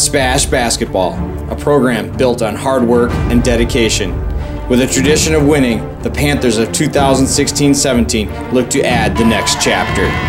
SPASH Basketball, a program built on hard work and dedication. With a tradition of winning, the Panthers of 2016-17 look to add the next chapter.